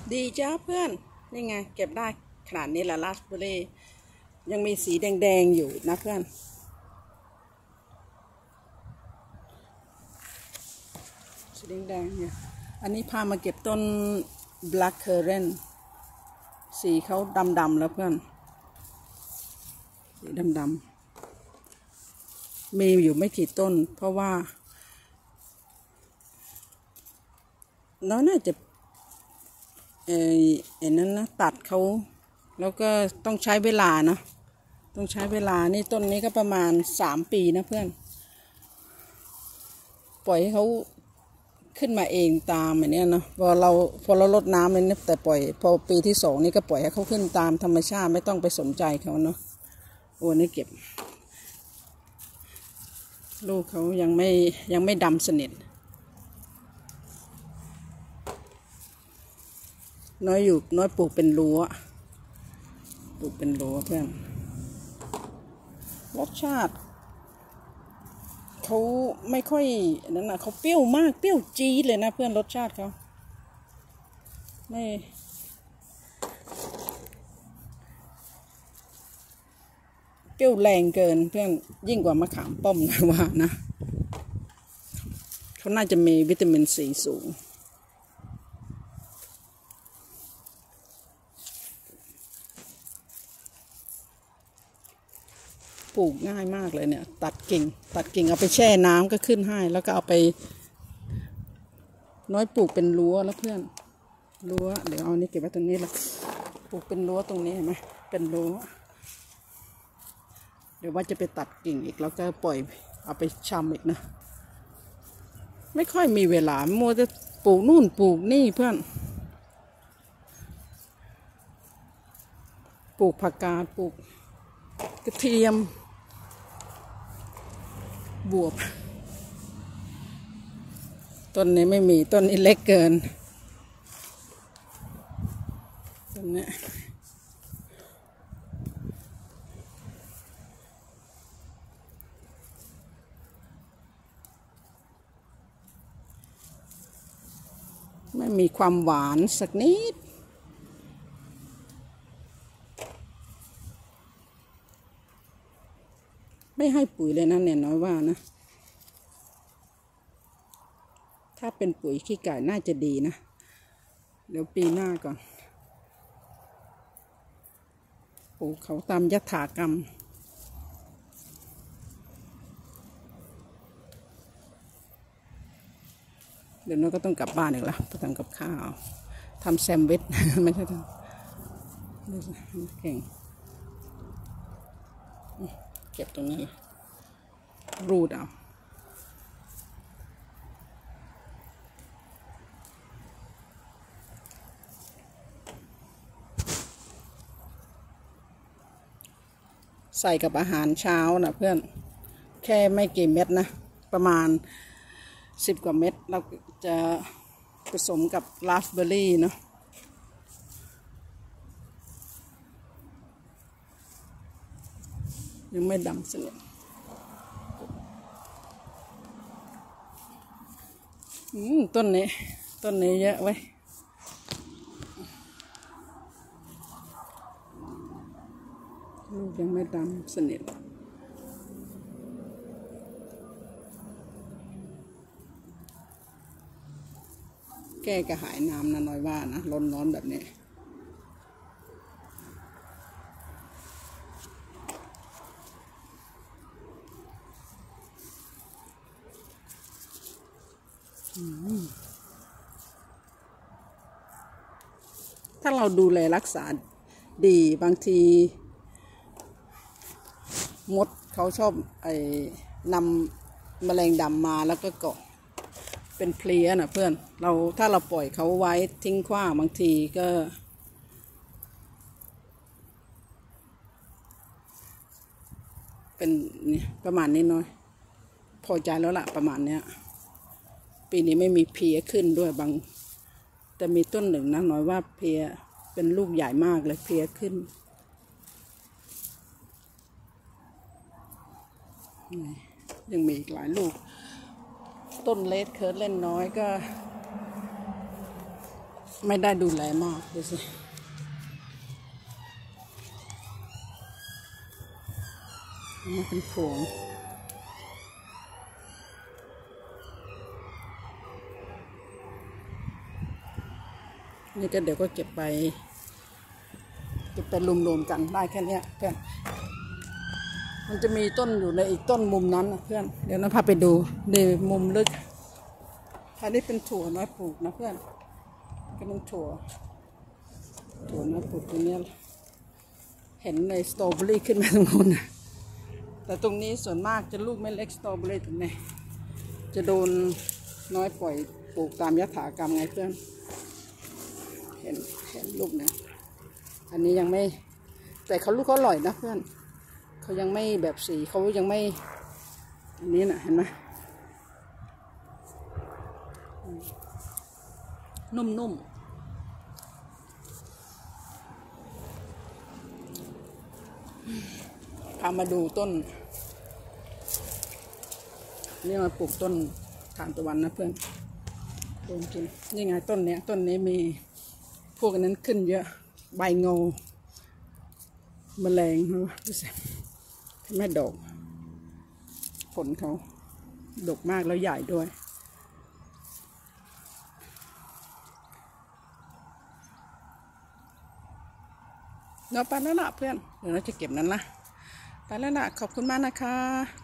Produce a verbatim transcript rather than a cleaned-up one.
ดีจ้าเพื่อนนี่ไงเก็บได้ขนาดนี้แหละราสเบอร์รี่ยังมีสีแดงๆอยู่นะเพื่อนสีแดงๆเนี่ยอันนี้พามาเก็บต้น black currant สีเขาดำๆแล้วเพื่อนสีดำๆมีอยู่ไม่กี่ต้นเพราะว่าน้อยน่าจะเออไอ้นั้นนะตัดเขาแล้วก็ต้องใช้เวลานะต้องใช้เวลานี่ต้นนี้ก็ประมาณสามปีนะเพื่อนปล่อยให้เขาขึ้นมาเองตามอย่างนี้เนาะพอเราพอเราลดน้ำเลยนะแต่ปล่อยพอปีที่สองนี่ก็ปล่อยให้เขาขึ้นตามธรรมชาติไม่ต้องไปสนใจเขาเนาะโอ้นี่เก็บลูกเขายังไม่ยังไม่ดำสนิทน้อยอยู่น้อยปลูกเป็นรั้วปลูกเป็นรั้วเพื่อนรสชาติเขาไม่ค่อยนั่นนะเขาเปรี้ยวมากเปรี้ยวจี๊ดเลยนะเพื่อนรสชาติเขาไม่เปรี้ยวแรงเกินเพื่อนยิ่งกว่ามะขามป้อมนะว่านะเขาน่าจะมีวิตามินซีสูงปลูกง่ายมากเลยเนี่ยตัดกิ่งตัดกิ่งเอาไปแช่น้ำก็ขึ้นให้แล้วก็เอาไปน้อยปลูกเป็นรั้วแล้วเพื่อนรั้วเดี๋ยวเอานี่เก็บไว้ตรงนี้ละปลูกเป็นรั้วตรงนี้เห็นไหมเป็นรั้วเดี๋ยวว่าจะไปตัดกิ่งอีกแล้วก็ปล่อยเอาไปชำอีกนะไม่ค่อยมีเวลามัวจะปลูกนู่นปลูกนี่เพื่อนปลูกผักกาดปลูกกระเทียมบวบต้นนี้ไม่มีต้นนี้เล็กเกินต้นนี้ไม่มีความหวานสักนิดไม่ให้ปุ๋ยเลยนะเนี่ยน้อยว่านะถ้าเป็นปุ๋ยขี้ไก่น่าจะดีนะเดี๋ยวปีหน้าก่อนปลูกเขาตามยถากรรมเดี๋ยวน้อยก็ต้องกลับบ้านอีกแล้วไปทำกับข้าวทำแซมวิชไม่ใช่ทำเก่งเก็บตรงนี้เลยรูดเอาใส่กับอาหารเช้านะเพื่อนแค่ไม่กี่เม็ดนะประมาณสิบกว่าเม็ดเราจะผสมกับราสเบอร์รี่เนาะยังไม่ดำสนิทอืมต้นนี้ต้นนี้เยอะไว้ลูกยังไม่ดำสนิทแก้กระหายน้ำนะน้อยว่านะร้อนๆแบบนี้ถ้าเราดูแลรักษาดีบางทีมดเขาชอบไอ้นำแมลงดำมาแล้วก็เกาะเป็นเพลี้ยนะเพื่อนเราถ้าเราปล่อยเขาไว้ทิ้งขว้างบางทีก็เป็นนี่ประมาณนี้น้อยพอใจแล้วล่ะประมาณเนี้ยปีนี้ไม่มีเพลี้ยขึ้นด้วยบางแต่มีต้นหนึ่งนะน้อยว่าเพลี้ยเป็นลูกใหญ่มากเลยเพลี้ยขึ้นยังมีอีกหลายลูกต้นเลดเคิร์ดเล่นน้อยก็ไม่ได้ดูแลมากดูสิมันเป็นผงนี่ก็เดี๋ยวก็เก็บไปเก็บไปรวมๆกันได้แค่นี้เพื่อนมันจะมีต้นอยู่ในอีกต้นมุมนั้นนะเพื่อนเดี๋ยวน้าพาไปดูในมุมลึกอันนี้เป็นถั่วน้อยปลูกนะเพื่อนก็เป็นถั่วถั่วน้อยปลูกตรงนี้เห็นในสตรอเบอรี่ขึ้นมาตรงนู้นนะแต่ตรงนี้ส่วนมากจะลูกไม่เล็กสตรอเบอรี่ตรงนี้จะโดนน้อยปล่อยปลูกตามยถากรรมไงเพื่อนเห็นเห็นลูกนะอันนี้ยังไม่แต่เขาลูกเขาอร่อยนะเพื่อนเขายังไม่แบบสีเขายังไม่อันนี้นะเห็นไหมนุ่มๆพามาดูต้นนี่มาปลูกต้นทานตะวันนะเพื่อนปลูกกินนี่ไงต้นเนี้ยต้นนี้มีพวกนั้นขึ้นเยอะใบเงาแมลงดูสิแม่ดอกผลเขาดกมากแล้วใหญ่ด้วยเราไปแล้วนะเพื่อนเดี๋ยวเราจะเก็บนั้นนะไปแล้วนะขอบคุณมากนะคะ